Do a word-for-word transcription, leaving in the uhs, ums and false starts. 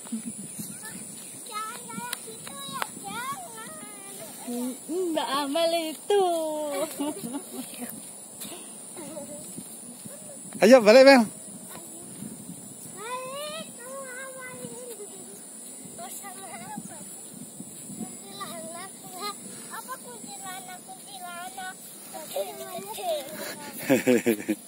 Jangan kayak gitu ya, jangan. Mbak Amel itu. Ayo balik, Mel. Balik, kamu awalin. Bersama apa? Kuntilanak. Apa kuntilanak? Kuntilanak. Kuntilanak.